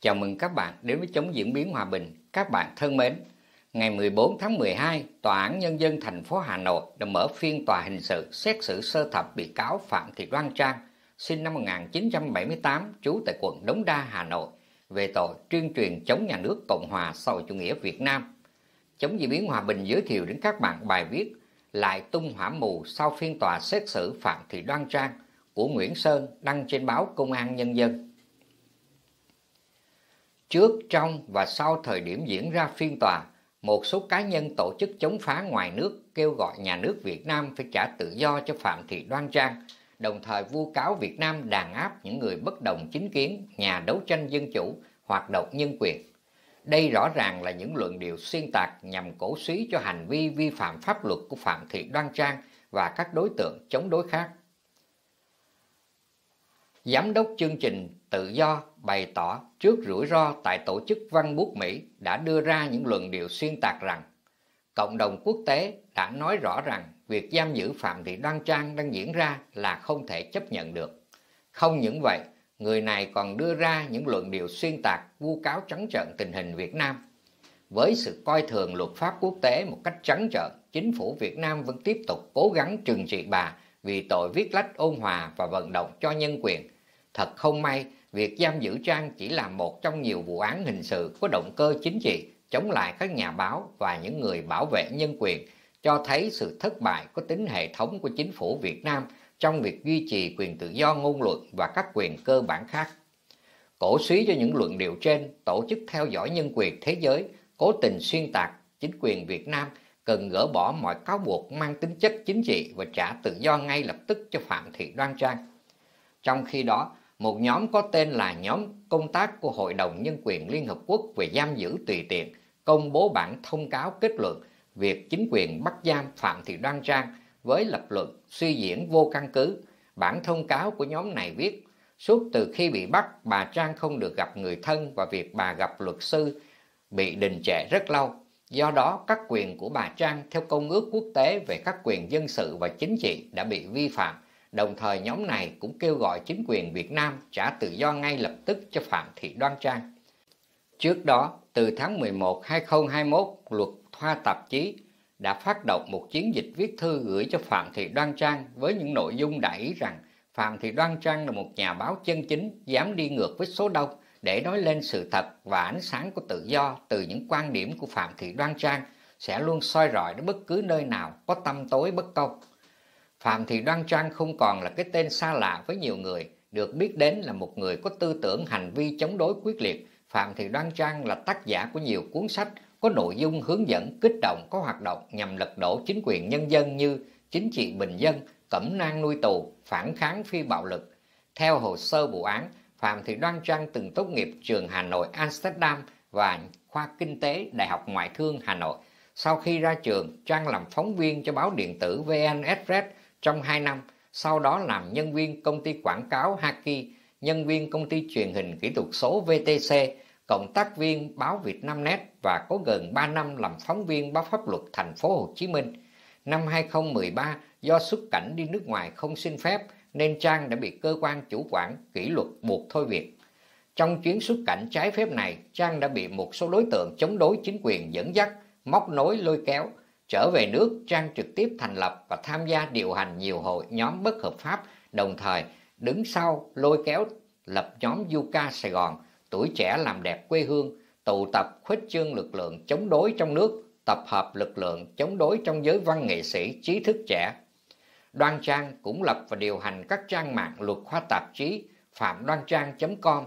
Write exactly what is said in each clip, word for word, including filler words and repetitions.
Chào mừng các bạn đến với Chống Diễn biến Hòa bình. Các bạn thân mến, ngày mười bốn tháng mười hai, Tòa án Nhân dân thành phố Hà Nội đã mở phiên tòa hình sự xét xử sơ thẩm bị cáo Phạm Thị Đoan Trang, sinh năm một nghìn chín trăm bảy mươi tám, trú tại quận Đống Đa, Hà Nội, về tội tuyên truyền chống nhà nước Cộng hòa xã hội chủ nghĩa Việt Nam. Chống Diễn biến Hòa bình giới thiệu đến các bạn bài viết Lại tung hỏa mù sau phiên tòa xét xử Phạm Thị Đoan Trang của Nguyễn Sơn, đăng trên báo Công an Nhân dân. Trước, trong và sau thời điểm diễn ra phiên tòa, một số cá nhân tổ chức chống phá ngoài nước kêu gọi nhà nước Việt Nam phải trả tự do cho Phạm Thị Đoan Trang, đồng thời vu cáo Việt Nam đàn áp những người bất đồng chính kiến, nhà đấu tranh dân chủ, hoạt động nhân quyền. Đây rõ ràng là những luận điệu xuyên tạc nhằm cổ suý cho hành vi vi phạm pháp luật của Phạm Thị Đoan Trang và các đối tượng chống đối khác. Giám đốc chương trình Tự Do bày tỏ trước rủi ro tại tổ chức Văn bút Mỹ đã đưa ra những luận điệu xuyên tạc rằng cộng đồng quốc tế đã nói rõ rằng việc giam giữ Phạm Thị Đoan Trang đang diễn ra là không thể chấp nhận được. Không những vậy, người này còn đưa ra những luận điệu xuyên tạc vu cáo trắng trợn tình hình Việt Nam. Với sự coi thường luật pháp quốc tế một cách trắng trợn, chính phủ Việt Nam vẫn tiếp tục cố gắng trừng trị bà vì tội viết lách ôn hòa và vận động cho nhân quyền. Thật không may, việc giam giữ Trang chỉ là một trong nhiều vụ án hình sự có động cơ chính trị chống lại các nhà báo và những người bảo vệ nhân quyền, cho thấy sự thất bại có tính hệ thống của chính phủ Việt Nam trong việc duy trì quyền tự do ngôn luận và các quyền cơ bản khác. Cổ suý cho những luận điệu trên, Tổ chức Theo dõi Nhân quyền Thế giới cố tình xuyên tạc chính quyền Việt Nam cần gỡ bỏ mọi cáo buộc mang tính chất chính trị và trả tự do ngay lập tức cho Phạm Thị Đoan Trang. Trong khi đó, một nhóm có tên là Nhóm Công tác của Hội đồng Nhân quyền Liên Hợp Quốc về giam giữ tùy tiện công bố bản thông cáo kết luận việc chính quyền bắt giam Phạm Thị Đoan Trang với lập luận suy diễn vô căn cứ. Bản thông cáo của nhóm này viết, suốt từ khi bị bắt, bà Trang không được gặp người thân và việc bà gặp luật sư bị đình trệ rất lâu. Do đó, các quyền của bà Trang theo Công ước Quốc tế về các quyền dân sự và chính trị đã bị vi phạm. Đồng thời, nhóm này cũng kêu gọi chính quyền Việt Nam trả tự do ngay lập tức cho Phạm Thị Đoan Trang. Trước đó, từ tháng mười một năm hai nghìn không trăm hai mươi mốt, Luật Hoa tạp chí đã phát động một chiến dịch viết thư gửi cho Phạm Thị Đoan Trang với những nội dung đại ý rằng Phạm Thị Đoan Trang là một nhà báo chân chính, dám đi ngược với số đông để nói lên sự thật và ánh sáng của tự do từ những quan điểm của Phạm Thị Đoan Trang sẽ luôn soi rọi đến bất cứ nơi nào có tăm tối bất công. Phạm Thị Đoan Trang không còn là cái tên xa lạ với nhiều người, được biết đến là một người có tư tưởng hành vi chống đối quyết liệt. Phạm Thị Đoan Trang là tác giả của nhiều cuốn sách có nội dung hướng dẫn kích động có hoạt động nhằm lật đổ chính quyền nhân dân như Chính trị bình dân, Cẩm nang nuôi tù, Phản kháng phi bạo lực. Theo hồ sơ vụ án, Phạm Thị Đoan Trang từng tốt nghiệp trường Hà Nội Amsterdam và khoa Kinh tế Đại học Ngoại thương Hà Nội. Sau khi ra trường, Trang làm phóng viên cho báo điện tử vê en Express trong hai năm, sau đó làm nhân viên công ty quảng cáo Haki, nhân viên công ty truyền hình kỹ thuật số vê tê xê, cộng tác viên báo Việt Nam Net và có gần ba năm làm phóng viên báo pháp luật thành phố Hồ Chí Minh. Năm hai nghìn không trăm mười ba, do xuất cảnh đi nước ngoài không xin phép nên Trang đã bị cơ quan chủ quản kỷ luật buộc thôi việc. Trong chuyến xuất cảnh trái phép này, Trang đã bị một số đối tượng chống đối chính quyền dẫn dắt, móc nối lôi kéo. Trở về nước, Trang trực tiếp thành lập và tham gia điều hành nhiều hội nhóm bất hợp pháp, đồng thời đứng sau lôi kéo lập nhóm Yuka Sài Gòn, Tuổi trẻ làm đẹp quê hương, tụ tập khuếch trương lực lượng chống đối trong nước, tập hợp lực lượng chống đối trong giới văn nghệ sĩ, trí thức trẻ. Đoan Trang cũng lập và điều hành các trang mạng Luật Hoa tạp chí, phạm đoan trang chấm com,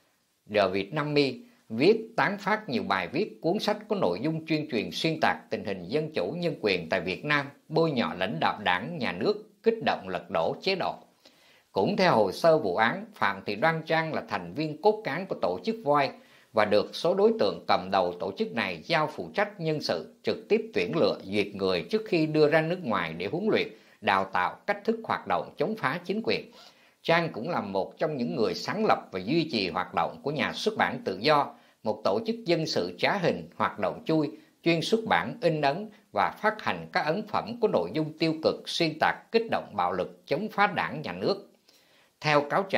The Vietnamese, viết tán phát nhiều bài viết, cuốn sách có nội dung tuyên truyền xuyên tạc tình hình dân chủ nhân quyền tại Việt Nam, bôi nhọ lãnh đạo đảng, nhà nước, kích động lật đổ chế độ. Cũng theo hồ sơ vụ án, Phạm Thị Đoan Trang là thành viên cốt cán của tổ chức voi và được số đối tượng cầm đầu tổ chức này giao phụ trách nhân sự, trực tiếp tuyển lựa duyệt người trước khi đưa ra nước ngoài để huấn luyện, đào tạo cách thức hoạt động chống phá chính quyền. Trang cũng là một trong những người sáng lập và duy trì hoạt động của Nhà xuất bản Tự do, một tổ chức dân sự trá hình, hoạt động chui, chuyên xuất bản, in ấn và phát hành các ấn phẩm có nội dung tiêu cực, xuyên tạc, kích động bạo lực, chống phá đảng, nhà nước. Theo cáo trạng,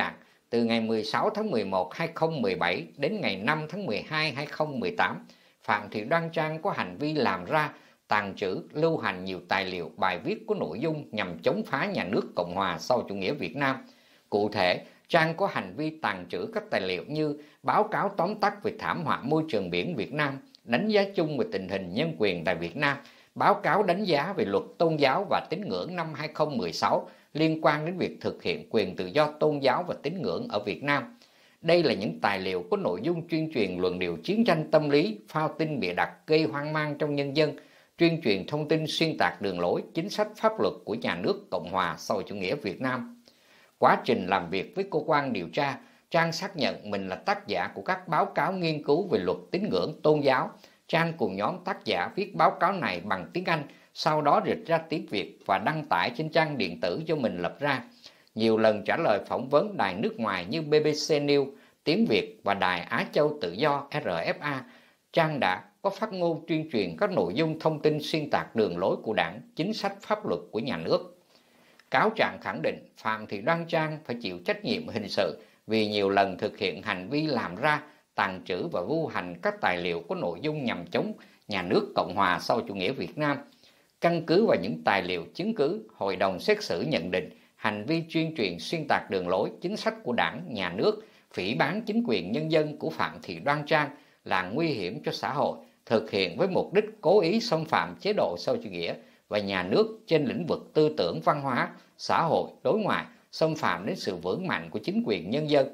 Từ ngày mười sáu tháng mười một năm hai nghìn không trăm mười bảy đến ngày năm tháng mười hai năm hai nghìn không trăm mười tám, Phạm Thị Đoan Trang có hành vi làm ra, tàng trữ, lưu hành nhiều tài liệu, bài viết có nội dung nhằm chống phá nhà nước Cộng hòa sau chủ nghĩa Việt Nam. Cụ thể, Trang có hành vi tàng trữ các tài liệu như báo cáo tóm tắt về thảm họa môi trường biển Việt Nam, đánh giá chung về tình hình nhân quyền tại Việt Nam, báo cáo đánh giá về luật tôn giáo và tín ngưỡng năm hai nghìn không trăm mười sáu liên quan đến việc thực hiện quyền tự do tôn giáo và tín ngưỡng ở Việt Nam. Đây là những tài liệu có nội dung tuyên truyền luận điệu chiến tranh tâm lý, phao tin bịa đặt gây hoang mang trong nhân dân, tuyên truyền thông tin xuyên tạc đường lối, chính sách pháp luật của nhà nước Cộng hòa sau chủ nghĩa Việt Nam. Quá trình làm việc với cơ quan điều tra, Trang xác nhận mình là tác giả của các báo cáo nghiên cứu về luật tín ngưỡng tôn giáo. Trang cùng nhóm tác giả viết báo cáo này bằng tiếng Anh, sau đó dịch ra tiếng Việt và đăng tải trên trang điện tử do mình lập ra. Nhiều lần trả lời phỏng vấn đài nước ngoài như bê bê xê News, Tiếng Việt và đài Á Châu Tự Do rờ ép a, Trang đã có phát ngôn tuyên truyền các nội dung thông tin xuyên tạc đường lối của Đảng, chính sách pháp luật của nhà nước. Cáo trạng khẳng định Phạm Thị Đoan Trang phải chịu trách nhiệm hình sự vì nhiều lần thực hiện hành vi làm ra, tàng trữ và lưu hành các tài liệu có nội dung nhằm chống nhà nước Cộng hòa sau chủ nghĩa Việt Nam. Căn cứ vào những tài liệu chứng cứ, Hội đồng xét xử nhận định hành vi tuyên truyền xuyên tạc đường lối, chính sách của Đảng, nhà nước, phỉ báng chính quyền nhân dân của Phạm Thị Đoan Trang là nguy hiểm cho xã hội, thực hiện với mục đích cố ý xâm phạm chế độ sau chủ nghĩa và nhà nước trên lĩnh vực tư tưởng văn hóa, xã hội, đối ngoại, xâm phạm đến sự vững mạnh của chính quyền nhân dân.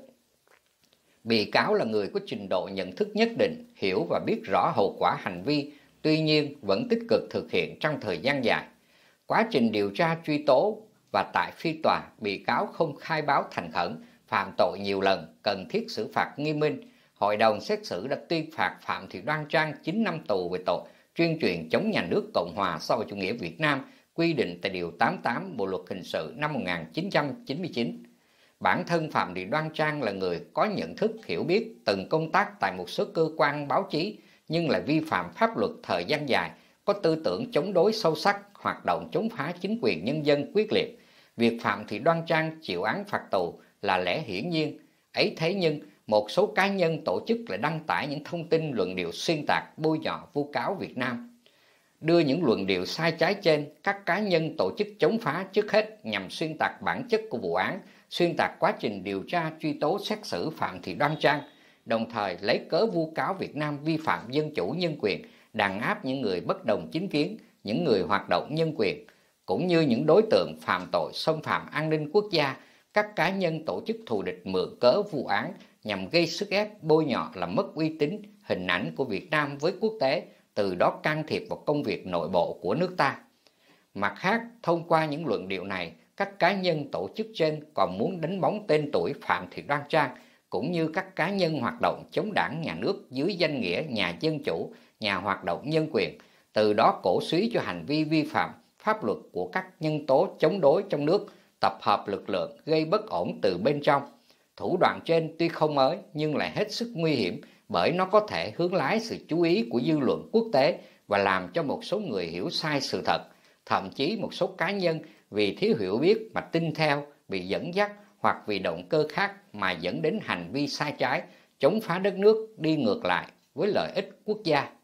Bị cáo là người có trình độ nhận thức nhất định, hiểu và biết rõ hậu quả hành vi, tuy nhiên vẫn tích cực thực hiện trong thời gian dài. Quá trình điều tra truy tố và tại phiên tòa, bị cáo không khai báo thành khẩn, phạm tội nhiều lần, cần thiết xử phạt nghiêm minh. Hội đồng xét xử đã tuyên phạt Phạm Thị Đoan Trang chín năm tù về tội tuyên truyền chống nhà nước Cộng hòa sau chủ nghĩa Việt Nam, quy định tại Điều tám mươi tám Bộ Luật Hình sự năm một nghìn chín trăm chín mươi chín. Bản thân Phạm Thị Đoan Trang là người có nhận thức, hiểu biết, từng công tác tại một số cơ quan báo chí, nhưng lại vi phạm pháp luật thời gian dài, có tư tưởng chống đối sâu sắc, hoạt động chống phá chính quyền nhân dân quyết liệt. Việc Phạm Thị Đoan Trang chịu án phạt tù là lẽ hiển nhiên. Ấy thế nhưng, một số cá nhân tổ chức lại đăng tải những thông tin luận điệu xuyên tạc, bôi nhọ, vu cáo Việt Nam. Đưa những luận điệu sai trái trên, các cá nhân tổ chức chống phá trước hết nhằm xuyên tạc bản chất của vụ án, xuyên tạc quá trình điều tra truy tố xét xử Phạm Thị Đoan Trang, đồng thời lấy cớ vu cáo Việt Nam vi phạm dân chủ nhân quyền, đàn áp những người bất đồng chính kiến, những người hoạt động nhân quyền, cũng như những đối tượng phạm tội xâm phạm an ninh quốc gia. Các cá nhân tổ chức thù địch mượn cớ vụ án nhằm gây sức ép, bôi nhọ, làm mất uy tín, hình ảnh của Việt Nam với quốc tế, từ đó can thiệp vào công việc nội bộ của nước ta. Mặt khác, thông qua những luận điệu này, các cá nhân tổ chức trên còn muốn đánh bóng tên tuổi Phạm Thị Đoan Trang, cũng như các cá nhân hoạt động chống đảng nhà nước dưới danh nghĩa nhà dân chủ, nhà hoạt động nhân quyền, từ đó cổ suý cho hành vi vi phạm pháp luật của các nhân tố chống đối trong nước, tập hợp lực lượng gây bất ổn từ bên trong. Thủ đoạn trên tuy không mới nhưng lại hết sức nguy hiểm, bởi nó có thể hướng lái sự chú ý của dư luận quốc tế và làm cho một số người hiểu sai sự thật. Thậm chí một số cá nhân vì thiếu hiểu biết mà tin theo, bị dẫn dắt hoặc vì động cơ khác mà dẫn đến hành vi sai trái, chống phá đất nước, đi ngược lại với lợi ích quốc gia.